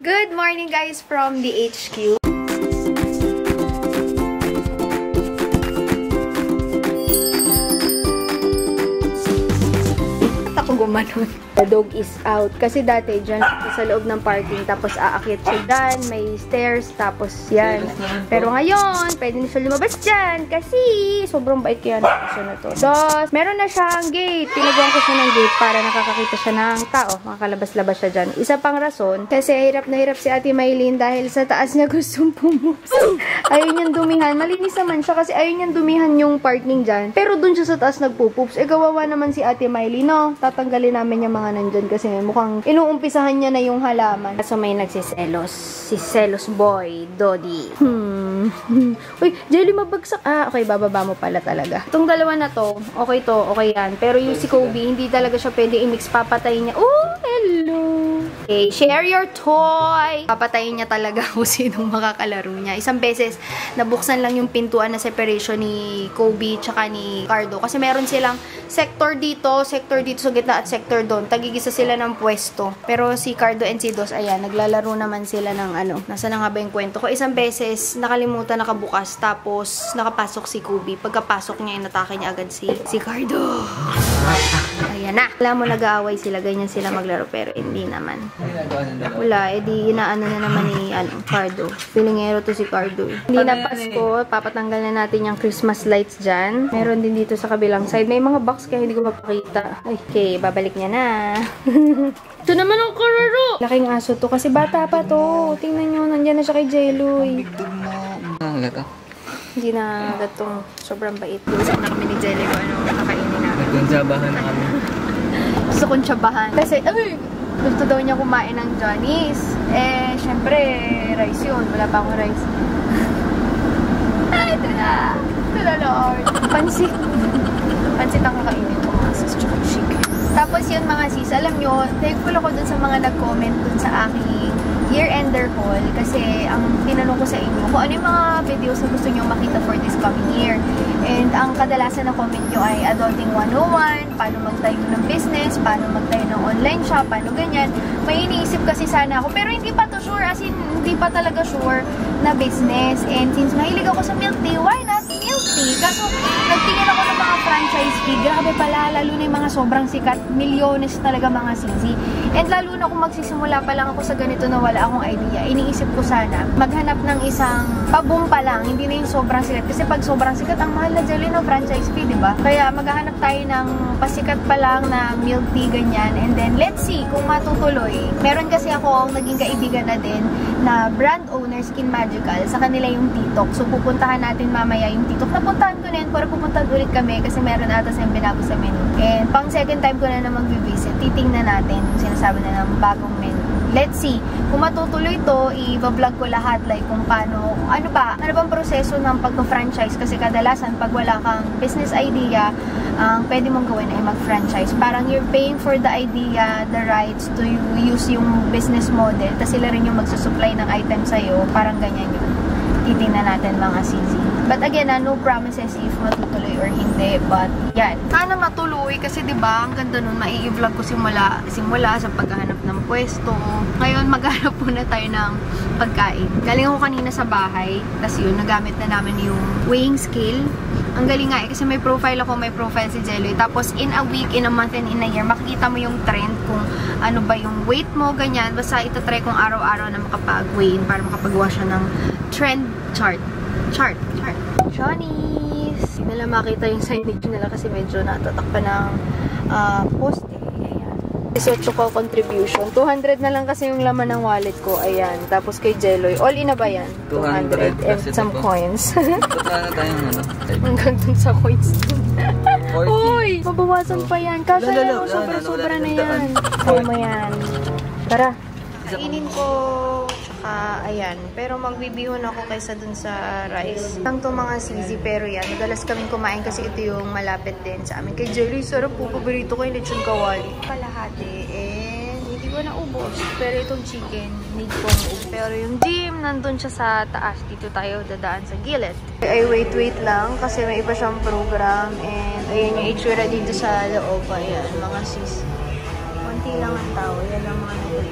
Good morning guys from the HQ. Ako gumanon. The dog is out. Kasi dati dyan sa loob ng parking tapos aakyat siya dyan. May stairs tapos yan. Pero ngayon, pwede na siya lumabas dyan kasi sobrang bait kaya siya na to. Tapos, meron na siyang gate. Pinagawan ko siya ng gate para nakakakita siya ng tao. Makakalabas-labas siya dyan. Isa pang rason, kasi hirap na hirap si Ate Maylene dahil sa taas niya gustong pumus. Ayaw niyang dumihan. Malinis naman siya kasi ayaw niyang dumihan yung parking dyan. Pero dun siya sa taas nagpupups. Kawawa naman si Ate Maylene, no? Tatanggalin namin yung mga nandyan kasi mukhang inuumpisahan niya na yung halaman. So may nagsiselos. Si Selos Boy, Dodi. Uy, Jelly mabagsak. Okay, bababa mo pala talaga. Itong dalawa na to, okay yan. Pero yung si Kobe, hindi talaga siya pwede i-mix. Papatayin niya. Oh, hello. Okay, share your toy. Papatayin niya talaga kung sinong makakalaro niya. Isang beses, nabuksan lang yung pintuan na separation ni Kobe tsaka ni Cardo. Kasi meron silang sector dito sa gitna at sector doon. Tagigisa sila ng pwesto. Pero si Cardo and si Dos, ayan, naglalaro naman sila ng nasa na nga ba yung kwento ko? Isang beses, nakalimutan nakabukas. Tapos, nakapasok si Kobe. Pagkapasok niya, inatake niya agad si Cardo. Ayan na. Alam mo, nag-aaway sila. Ganyan sila maglaro. Pero hindi naman. Wala. Di inaano na naman ni Cardo. Pilingero to si Cardo. Hindi na Pasko. Papatanggal na natin yung Christmas lights dyan. Meron din dito sa kabilang side. May mga box kaya hindi ko mapakita. Okay, babalik niya na. Ito naman ang kararo. Laking aso to kasi bata pa to. Tingnan nyo, nandyan na siya kay Jeloy. Hindi na gatong sobrang bait. Usap na kami ni Jelly ko ano kakainin namin. Nagkunsyabahan na kami. Gusto kong tsabahan. Kasi, gusto daw niya kumain ng Johnny's. Syempre, rice yun. Wala pa akong rice. Ito na. Ito na, Lord. Pansit. Pansit ang kakainin ko, mga sis. Tsaka chicken. Tapos yun, mga sis, alam nyo, thankful ako dun sa mga nag-comment dun sa aking year-ender haul. Kasi, ang tinanong ko sa inyo, kung ano yung mga videos na gusto nyo makita for this coming year. And ang kadalasan na comment nyo ay Adulting 101, paano magtayo ng business, paano magtayo ng online shop, paano ganyan. May iniisip kasi sana ako, pero hindi pa to sure, as in, hindi pa talaga sure na business. And since mahilig ako sa milk tea, why not milk tea? Kaso, nagtingin ako ng mga franchise fee. Grabe pala, lalo na yung mga sobrang sikat, milyones talaga mga sisi. And lalo na kung magsisimula pa lang ako sa ganito na wala akong idea, iniisip ko sana, maghanap ng isang pabong pa lang, hindi na yung sobrang sikat. Kasi pag sobrang sikat, ang mahal na jelly ng franchise fee, diba? Kaya maghahanap tayo ng pasikat pa lang na milk tea, ganyan. And then, let's see kung matutuloy. Meron kasi ako naging kaibigan na din na brand owner, Skin Magical, sa kanila yung TikTok. So, pupuntahan natin mamaya yung TikTok. Napuntahan ko na yun, para pupuntahan ulit kami kasi meron ata sa binago sa menu. And pang second time ko na mag-visit, titingnan natin yung sinasabi na ng bagong menu. Let's see. Kung matutuloy to, i-vlog ko lahat like kung paano, ano bang proseso ng pagpa-franchise kasi kadalasan pag wala kang business idea, ang pwede mong gawin ay mag-franchise. Parang you're paying for the idea, the rights to use yung business model, tapos sila rin yung magsusupply ng item sa'yo. Parang ganyan yun. Titingnan natin mga CZ. But again, no promises if matutuloy or hindi. But yan. Sana matuloy kasi diba, ang ganda nun, mai-vlog ko simula sa paghahanap ng pwesto. Ngayon, maghanap muna tayo ng pagkain. Galing ako kanina sa bahay. Tapos yun, nagamit na namin yung weighing scale. Ang galing nga kasi may profile ako, may profile si Jelly. Tapos in a week, in a month, and in a year, makikita mo yung trend kung ano ba yung weight mo, ganyan. Basta itatry kong araw-araw na makapag-weigh para makapagawa siya ng trend chart. Johnny's! Hindi nila makita yung signage nila kasi medyo natatakpan ng poste. Ayan. 18 ko contribution. 200 na lang kasi yung laman ng wallet ko. Ayan. Tapos kay Jeloy. All in na ba yan? 200 and some coins. Hanggang dun sa coins. Uy! Mabawasan pa yan. Kasi yan, sobra-sobra na yan. Kaya mo yan. Tara. Kainin ko. Ayan. Pero magbibihon ako kaysa dun sa rice. Lang to mga sisi, pero yan. Madalas kaming kumain kasi ito yung malapit din sa amin. Kay Jelly, sarap po. Paborito ko yung lechon kawali. Kalahati. And hindi ko na ubos. Pero itong chicken, need kong ubos. Pero yung gym, nandun siya sa taas. Dito tayo dadaan sa gilid. Ay, wait lang. Kasi may iba siyang program. And ayan yung itsura dito sa loob. Ayan, mga sis. Konti lang ang tao. Yan ang mga nagtatell.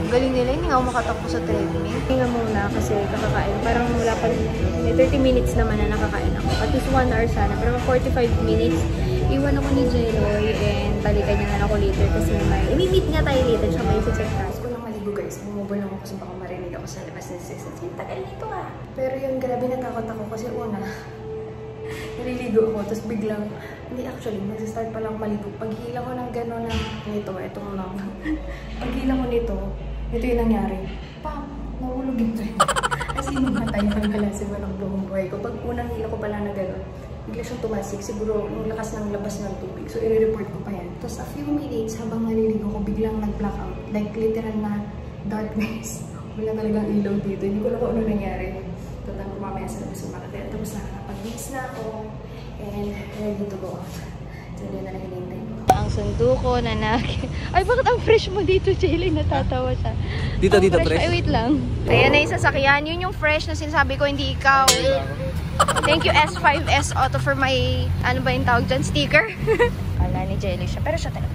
Galing nila, hindi nga ako makatakbo sa treadmill. Hinga muna kasi kakakain. Parang wala pa, may 30 minutes naman na nakakain ako. At least 1 hour sana. Pero 45 minutes, iwan ako ni Jeroy and balikan niya na ako later kasi may i-meet nga tayo later. Siya may check task ko lang maligo guys. Bumubol lang ako kasi baka marinig ako sa labas ng sis. Tagal nito ah. Pero yun, grabe natakot ako kasi una, naliligo ako, tapos biglang, hindi actually, nagsistart pa lang maligo. Paghila ko ng gano'n na nito, itong lang. Paghila ko nito, ito yung nangyari. Pam! Nahulog ito eh. Kasi mamatay ang kalasin mo ng buong buhay ko. Pag unang hila ko pala na gano'n, bigla siyang tumasik. Siguro, yung lakas ng labas ng tubig. So, i-report ko pa yan. Tapos, a few minutes, habang naliligo ko, biglang nag-blackout. Like, literal na darkness. Wala talagang ilaw dito. Hindi ko alam kung ano nangyari. Total ko mamaya sa labas umakatid. Tapos nakapag-mix na ako. And ready to go out. So, yun na lang hinintay ko. Ang sundo ko na Ay, bakit ang fresh mo dito, Jaylee? Natatawa siya. Dito, fresh. Ay, wait lang. Ayan na yung sasakyan. Yun yung fresh na sinasabi ko, hindi ikaw. Thank you, S5S Auto, for my, ano ba yung tawag dyan? Sticker. Wala ni Jaylee siya. Pero siya talaga.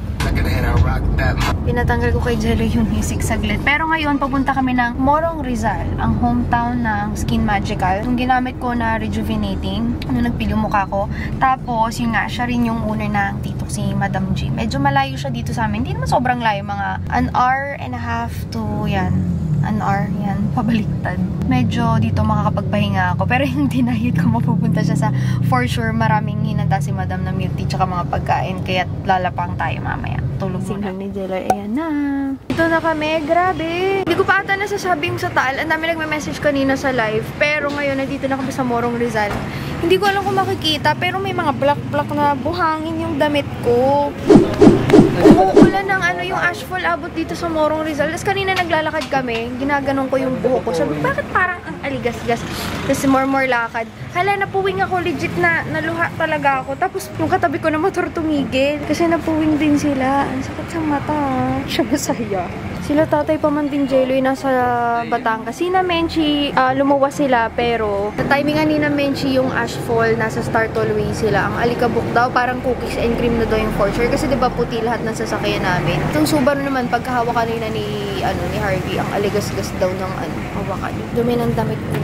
Pinatanggal ko kay Jello yung music saglit. Pero ngayon, papunta kami ng Morong Rizal, ang hometown ng Skin Magical. Yung ginamit ko na rejuvenating, nagpili mukha ko. Tapos, yun nga, siya rin yung owner ng TikTok, si Madam G. Medyo malayo siya dito sa amin. Hindi naman sobrang layo, mga 1.5 hours to, yan, 1 hour, yan, pabaliktad. Medyo dito makakapagpahinga ako. Pero yung dinahit ko, mapupunta siya sa, for sure, maraming hinanda si Madam na milk tea tsaka mga pagkain. Kaya lalapang tayo mamaya. Tulog muna. Sinang ni Jello, ayan na. Ito na kami, grabe. Hindi ko pa ata nasasabing sa Taal. Ang dami nagme-message kanina sa live. Pero ngayon, nandito na kami sa Morong Rizal. Hindi ko alam kung makikita, pero may mga black-black na buhangin yung damit ko. Umuulan ng ano yung ashfall abot dito sa Morong Rizal. Tapos kanina naglalakad kami, ginaganong ko yung buhok ko. Sabi, bakit parang ang aligas-gas? Tapos more lakad. Hala, napuwing ako, legit na naluha talaga ako. Tapos yung katabi ko na motor tumigil. Kasi napuwing din sila. Ang sakit sa mata. Siya masaya. Sila tatay pamangkin Jello nasa Batangas. Si na Menchi, lumuwas sila pero sa timingan ni na Menchi yung ashfall, nasa Star Tollway sila. Ang alikabok daw, parang cookies and cream na daw yung for sure. Kasi diba puti lahat ng sasakyan namin. Itong Subaru naman, pagkahawak kanina ni Harvey, ang aligas-gas daw ng hawakan. Dumi ng damit ko.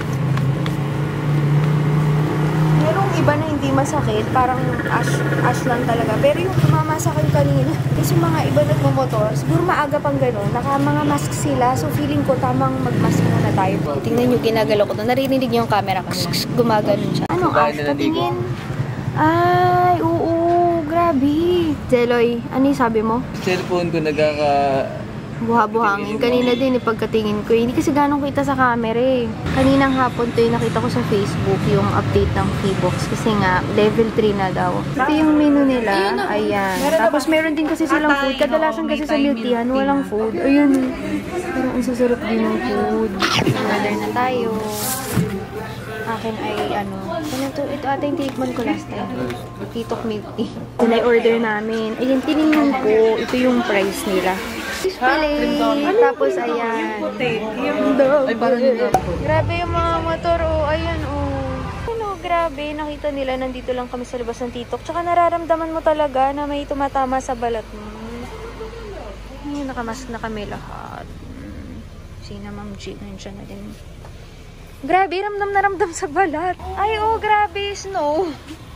Merong iba na hindi masakit, parang ash lang talaga. Pero yung tumama sa akin kanina, kasi mga iba nagmamotor, siguro maaga pang gano'n, naka mga mask sila. So feeling ko tamang mag-mask muna tayo. Tingnan nyo, ginagalaw ko to. Naririnig nyo yung camera ko. Gumaganon siya. Anong ash? Patingin? Ay, oo, grabe. Jeloy, ano yung sabi mo? Cellphone ko buha-buhangin. Kanina din pagkatingin ko. Hindi kasi ganong kita sa camera eh. Kaninang hapon to yung nakita ko sa Facebook yung update ng Feebox. Kasi nga, level 3 na daw. Ito yung menu nila. Ayan. Tapos meron din kasi silang food. Kadalasan kasi sa milk teahan, walang food. Ayun. Pero ang sasarap din yung food. Order na tayo. Akin ay ito ata yung tikman ko last time. TikTok milk tea. Ito na order namin. Ayun, tinignan ko. Ito yung price nila. Tapos ayan. Ay, parang grabe yung mga motor, oh. Ayan, oh. Ano, grabe. Nakita nila, nandito lang kami sa labas ng TikTok. Tsaka nararamdaman mo talaga na may tumatama sa balat mo. Ay, nakamask na kami lahat. Sina Ma'am G, nandiyan na din. Grabe, ramdam na ramdam sa balat. Ay, oh, grabe, snow.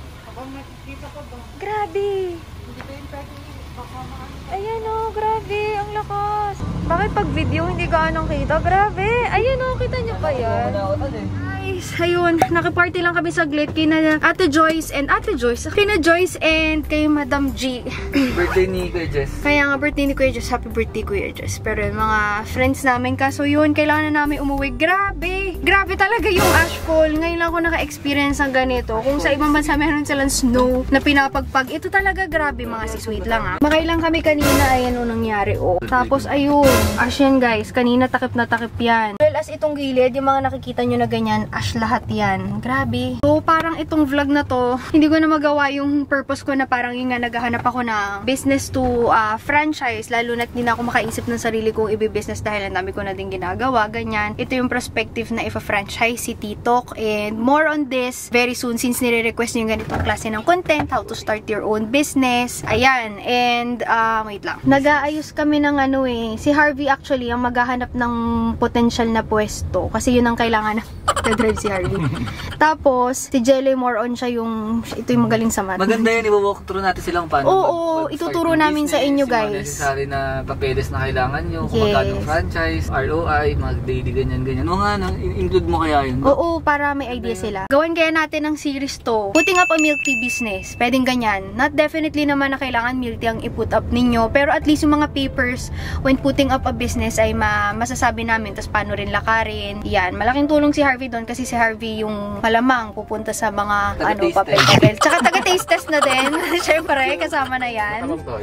Grabe. Ayan o, grabe, ang lakas. Bakit pag video hindi gaano kita? Grabe, ayan o, kita nyo pa yan. Guys, ayun, nakiparty lang kami saglit kina Ate Joyce and kay Madam G. Birthday ni Kuya Jess. Kaya nga birthday ni Kuya Jess, happy birthday Kuya Jess. Pero yung mga friends namin, kaso yun, kailangan na namin umuwi. Grabe talaga yung ashfall. Ngayon lang ako naka-experience ng ganito. Kung sa ibang bansa meron silang snow na pinapagpag, ito talaga grabe mga sis. Wait lang ha. Makailang kami kanina, ayan o nangyari o. Tapos ayun, ash yan guys. Kanina takip na takip yan. Well, as itong gilid, yung mga nakikita nyo na ganyan, ash lahat yan. Grabe. So, parang itong vlog na to, hindi ko na magawa yung purpose ko na parang yung nga naghahanap ako ng business to franchise. Lalo na't hindi na ako makaisip ng sarili kong i-business dahil ang dami ko na din ginagawa. Ganyan. Ito yung perspective na ifa-franchise si TikTok. And more on this very soon since nire-request nyo yung ganitong klase ng content, how to start your own business. Ayan. And, wait lang. Nag-aayos kami ng si Harvey actually ang maghahanap ng potential na pwesto kasi yun ang kailangan na drive si Harvey. Tapos, si Jelly more on siya yung, ito yung magaling sa math. Maganda yun, i-walk through natin silang paano. Oo, ituturo namin sa inyo, guys. Yung mga necessary na papeles na kailangan nyo, kung magkano franchise, ROI, mag-daily, ganyan-ganyan. O nga, include mo kaya yun? Oo, para may idea sila. Gawin kaya natin ng series to. Putting up a milk tea business. Pwedeng ganyan. Not definitely naman na kailangan milk tea ang i-put up ninyo, pero at least yung mga papers when putting up a business ay masasabi namin, tapos paano rin lakarin. Yan, malaking tulong si Harvey doon kasi si Harvey yung malamang pupunta sa mga papel-papel. Tsaka taga-taste test na din. Siyempre, kasama na yan.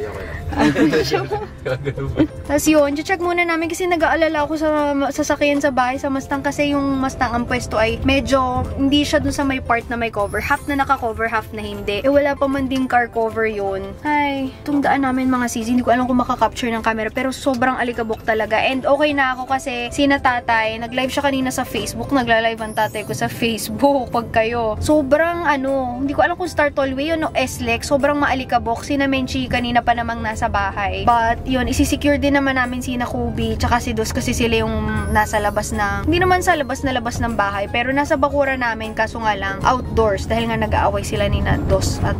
Tapos yun, check muna namin kasi nag-aalala ako sa sasakyan sa bahay sa Mustang kasi yung Mustang ang pwesto ay medyo hindi siya dun sa may part na may cover. Half na naka-cover, half na hindi. Wala pa man din car cover yun. Ay, itong daan namin mga sis, hindi ko alam kung makaka-capture ng camera pero sobrang alikabok talaga. And okay na ako kasi sina tatay, nag-live siya kanina sa Facebook, nagla-live ang tatay ko sa Facebook pag kayo. Sobrang hindi ko alam kung Star Tollway yun o SLEX, sobrang maalikabok. Sina Menchi kanina pa namang nasa bahay. But yun, isi-secure din naman namin sina Kubi tsaka si Dos kasi sila yung nasa labas ng, hindi naman sa labas ng bahay, pero nasa bakura namin kaso nga lang outdoors dahil nga nag-aaway sila ni Dos at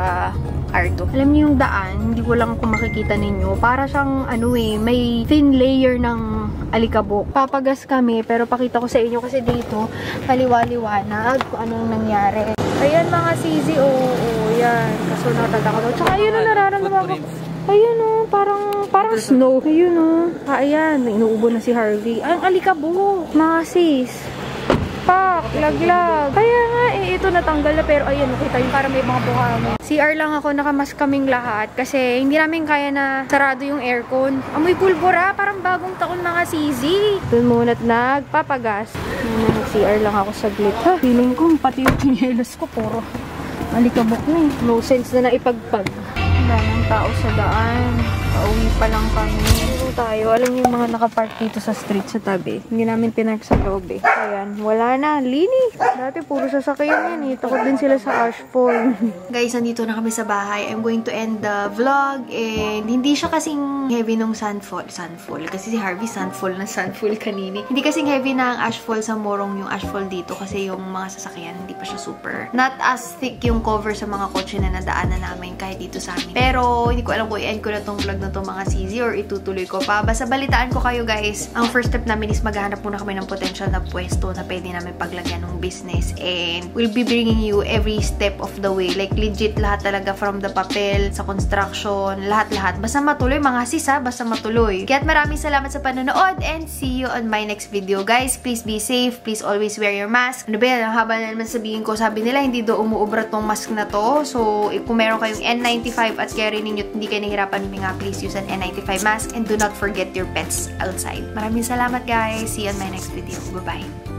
Ardo. Alam niyo yung daan, hindi ko lang kung makikita ninyo. Para siyang may thin layer ng alikabok. Papagas kami, pero pakita ko sa inyo kasi dito, kaliwa-liwanag kung anong nangyari. Ayan mga sisi, yan. Kaso natatakot. Tsaka yun ang nararamdaman ko. Ayun parang snow. Ayun ayan, inuubo na si Harvey. Ang alikabok, mga sis. Pak, laglag. Kaya nga ito natanggal na pero ayun, nakita yung para may mga buhangin. CR lang ako, nakamas kaming lahat kasi hindi namin kaya na sarado yung aircon. Amoy pulbura, parang bagong taon mga sisi. Doon muna't nagpapagas. Nag-CR lang ako saglit. Feeling ko pati yung chinelas ko puro alikabok na eh. No sense na naipagpag. Wala ng tao sa daan. Pauwi pa lang kami. Tayo. Alam niyo yung mga nakapark dito sa street sa tabi. Hindi namin pinark sa loob eh. Ayan. Wala na. Linis. Dati puro sasakyan yan eh. Takot din sila sa ashfall. Guys, nandito na kami sa bahay. I'm going to end the vlog. And hindi siya kasing heavy nung sunfall. Kasi si Harvey sunfall kanini. Hindi kasing heavy na ang ashfall sa Morong yung ashfall dito. Kasi yung mga sasakyan hindi pa siya super. Not as thick yung cover sa mga kotse na nadaanan namin kahit dito sa amin. Pero hindi ko alam kung i-end ko na tong vlog na to mga CZ or itutuloy ko pa. Basta balitaan ko kayo guys. Ang first step namin is maghahanap muna kami ng potential na pwesto na pwede namin paglagyan ng business. And we'll be bringing you every step of the way. Like legit lahat talaga from the papel, sa construction, lahat-lahat. Basta matuloy mga sis basta matuloy. Kaya't maraming salamat sa panonood and see you on my next video. Guys, please be safe. Please always wear your mask. Ano ba yan? Ang haba na naman sabihin ko. Sabi nila hindi do umuubra tong mask na to. So, kung meron kayong N95 at carry ninyo, hindi kayo nahirapan nga, please use an N95 mask and do not forget your pets outside. Maraming salamat guys. See you on my next video. Bye-bye.